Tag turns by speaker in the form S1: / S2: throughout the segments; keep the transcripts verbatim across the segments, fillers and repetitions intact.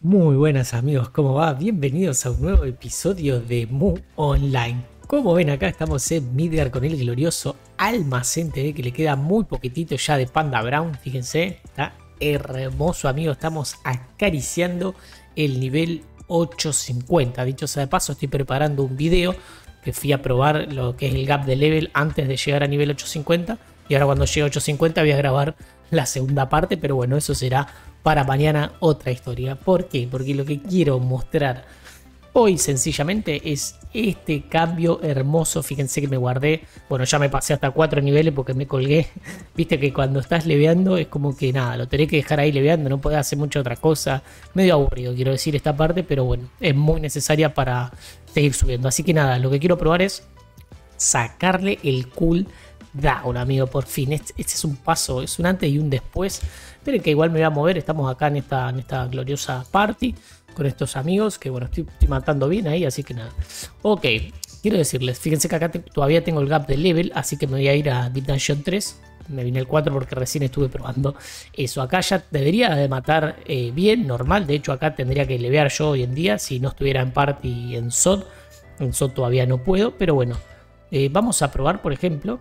S1: Muy buenas amigos, ¿cómo va? Bienvenidos a un nuevo episodio de Mu Online. Como ven acá estamos en Midgar con el glorioso Almacén T V que le queda muy poquitito ya de Panda Brown, fíjense, está hermoso amigos, estamos acariciando el nivel ochocientos cincuenta. Dicho sea de paso, estoy preparando un video que fui a probar lo que es el gap de level antes de llegar a nivel ochocientos cincuenta y ahora cuando llegue a ochocientos cincuenta voy a grabar la segunda parte, pero bueno, eso será para mañana otra historia. ¿Por qué? Porque lo que quiero mostrar hoy sencillamente es este cambio hermoso. Fíjense que me guardé, bueno, ya me pasé hasta cuatro niveles porque me colgué. Viste que cuando estás leveando es como que nada, lo tenés que dejar ahí leveando, no podés hacer mucha otra cosa. Medio aburrido quiero decir esta parte, pero bueno, es muy necesaria para seguir subiendo. Así que nada, lo que quiero probar es sacarle el cool down, amigo, por fin. Este, este es un paso, es un antes y un después. Esperen que igual me voy a mover, estamos acá en esta, en esta gloriosa party con estos amigos que bueno, estoy, estoy matando bien ahí, así que nada. Ok, quiero decirles, fíjense que acá te, todavía tengo el gap de level, así que me voy a ir a Deep Dungeon tres. Me vine el cuatro porque recién estuve probando eso. Acá ya debería de matar eh, bien, normal. De hecho acá tendría que levear yo hoy en día si no estuviera en party en S O D. En S O D todavía no puedo, pero bueno. Eh, vamos a probar, por ejemplo,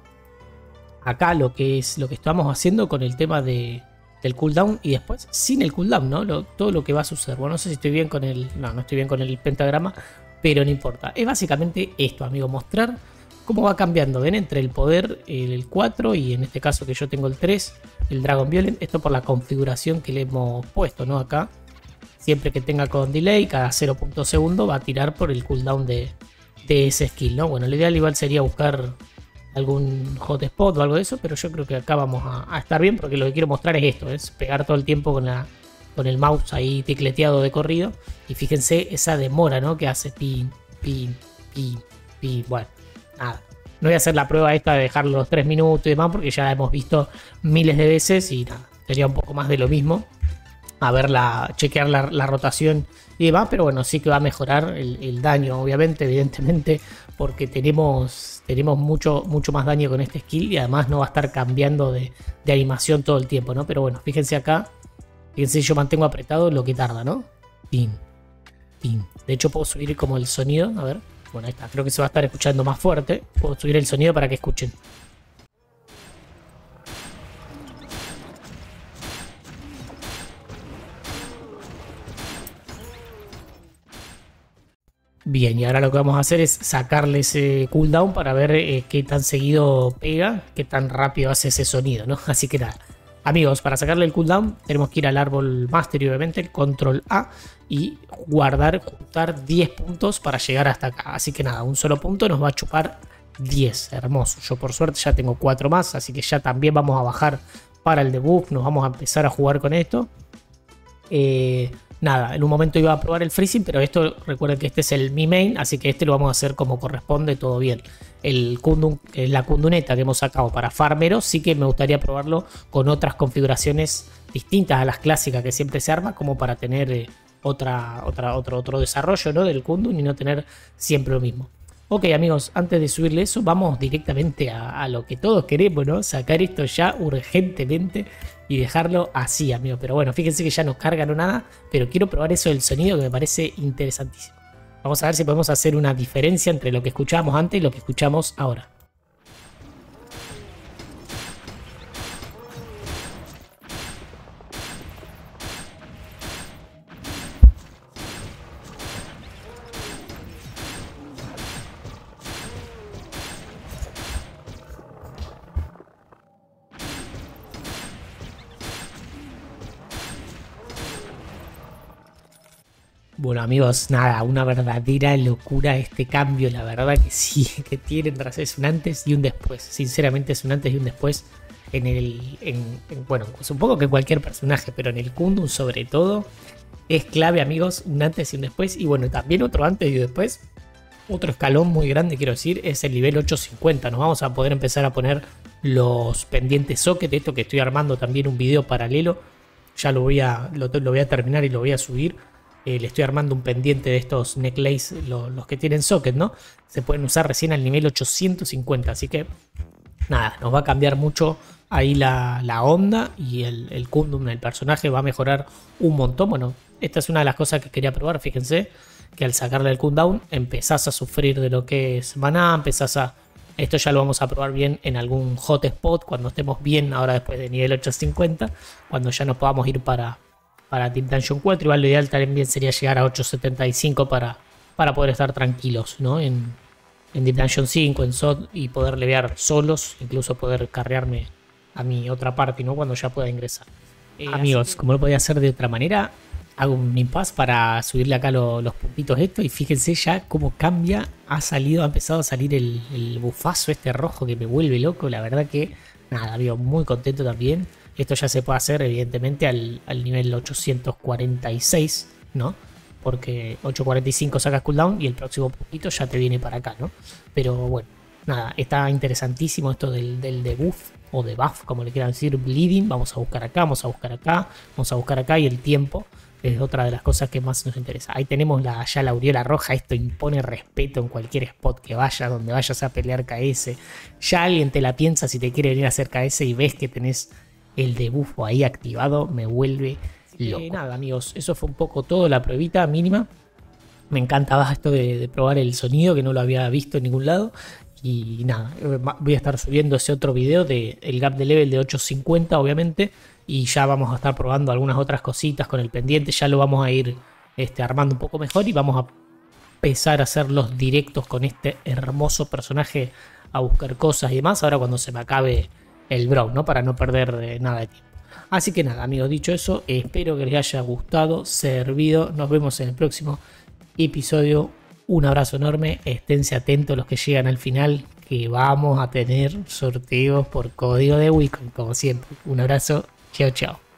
S1: acá lo que es lo que estamos haciendo con el tema de, del cooldown y después sin el cooldown, ¿no? Lo, todo lo que va a suceder. Bueno, no sé si estoy bien con el... No, no estoy bien con el pentagrama, pero no importa. Es básicamente esto, amigo, mostrar cómo va cambiando, ¿ven? Entre el poder, el cuatro y en este caso que yo tengo el tres, el Dragon Violent. Esto por la configuración que le hemos puesto, ¿no? Acá, siempre que tenga con delay, cada cero punto dos segundos va a tirar por el cooldown de, de ese skill, ¿no? Bueno, lo ideal igual sería buscar algún hotspot o algo de eso, pero yo creo que acá vamos a, a estar bien porque lo que quiero mostrar es esto, es pegar todo el tiempo con, la, con el mouse ahí tecleteado de corrido y fíjense esa demora, ¿no? Que hace pin, pin, pin, pin, bueno, nada. No voy a hacer la prueba esta de dejar los tres minutos y demás porque ya la hemos visto miles de veces y nada, sería un poco más de lo mismo. A ver, la, chequear la, la rotación y demás, pero bueno, sí que va a mejorar el, el daño, obviamente, evidentemente, porque tenemos, tenemos mucho, mucho más daño con este skill y además no va a estar cambiando de, de animación todo el tiempo, ¿no? Pero bueno, fíjense acá, fíjense, yo mantengo apretado lo que tarda, ¿no? Pin, pin. De hecho, puedo subir como el sonido, a ver, bueno, ahí está, creo que se va a estar escuchando más fuerte. Puedo subir el sonido para que escuchen. Bien, y ahora lo que vamos a hacer es sacarle ese cooldown para ver eh, qué tan seguido pega, qué tan rápido hace ese sonido, ¿no? Así que nada, amigos, para sacarle el cooldown tenemos que ir al árbol master y obviamente control A y guardar, juntar diez puntos para llegar hasta acá. Así que nada, un solo punto nos va a chupar diez, hermoso. Yo por suerte ya tengo cuatro más, así que ya también vamos a bajar para el debuff, nos vamos a empezar a jugar con esto. Eh... Nada, en un momento iba a probar el freezing, pero esto, recuerden que este es el mi main, así que este lo vamos a hacer como corresponde, todo bien. El kundun, la kunduneta que hemos sacado para farmeros, sí que me gustaría probarlo con otras configuraciones distintas a las clásicas que siempre se arma, como para tener eh, otra, otra, otro, otro desarrollo, ¿no? Del kundun y no tener siempre lo mismo. Ok, amigos, antes de subirle eso, vamos directamente a, a lo que todos queremos, ¿no? Sacar esto ya urgentemente y dejarlo así, amigos. Pero bueno, fíjense que ya no cargan o nada, pero quiero probar eso del sonido que me parece interesantísimo. Vamos a ver si podemos hacer una diferencia entre lo que escuchábamos antes y lo que escuchamos ahora. Bueno amigos, nada, una verdadera locura este cambio, la verdad que sí, que tienen razón, es un antes y un después, sinceramente es un antes y un después en el, en, en, bueno, supongo que cualquier personaje, pero en el Kundun sobre todo, es clave amigos, un antes y un después, y bueno, también otro antes y después, otro escalón muy grande quiero decir, es el nivel ochocientos cincuenta, nos vamos a poder empezar a poner los pendientes socket, esto que estoy armando también un video paralelo, ya lo voy a, lo, lo voy a terminar y lo voy a subir. Eh, le estoy armando un pendiente de estos necklace, lo, los que tienen socket, ¿no? Se pueden usar recién al nivel ochocientos cincuenta, así que nada, nos va a cambiar mucho ahí la, la onda y el, el cooldown del personaje va a mejorar un montón. Bueno, esta es una de las cosas que quería probar, fíjense, que al sacarle el cooldown empezás a sufrir de lo que es maná, empezás a... Esto ya lo vamos a probar bien en algún hotspot cuando estemos bien, ahora después de nivel ochocientos cincuenta, cuando ya nos podamos ir para, para Deep Dungeon cuatro. Igual lo ideal también sería llegar a ochocientos setenta y cinco para, para poder estar tranquilos, ¿no? En, en Deep Dungeon cinco, en S O D, y poder levear solos, incluso poder carrearme a mi otra parte, ¿no? Cuando ya pueda ingresar. Eh, Amigos, que... como no podía hacer de otra manera, hago un impasse para subirle acá lo, los puntitos estos y fíjense ya cómo cambia. Ha salido, ha empezado a salir el, el bufazo este rojo que me vuelve loco. La verdad que nada, amigo, muy contento también. Esto ya se puede hacer evidentemente al, al nivel ochocientos cuarenta y seis, ¿no? Porque ochocientos cuarenta y cinco sacas cooldown y el próximo puntito ya te viene para acá, ¿no? Pero bueno, nada, está interesantísimo esto del, del debuff o debuff, como le quieran decir, bleeding. Vamos a buscar acá, vamos a buscar acá, vamos a buscar acá, y el tiempo es otra de las cosas que más nos interesa. Ahí tenemos la, ya la aureola roja. Esto impone respeto en cualquier spot que vayas, donde vayas a pelear K S. Ya alguien te la piensa si te quiere venir a hacer K S y ves que tenés el debuffo ahí activado. Me vuelve loco. Eh, nada, amigos, eso fue un poco todo, la pruebita mínima. Me encantaba esto de, de probar el sonido, que no lo había visto en ningún lado. Y nada, voy a estar subiendo ese otro video del gap de level de ochocientos cincuenta, obviamente. Y ya vamos a estar probando algunas otras cositas con el pendiente. Ya lo vamos a ir este, armando un poco mejor. Y vamos a empezar a hacer los directos con este hermoso personaje, a buscar cosas y demás. Ahora cuando se me acabe el Brawl, ¿no? Para no perder eh, nada de tiempo. Así que nada, amigos, dicho eso, espero que les haya gustado, servido. Nos vemos en el próximo episodio. Un abrazo enorme. Esténse atentos los que llegan al final, que vamos a tener sorteos por código de Wicom, como siempre. Un abrazo. Chao, chao.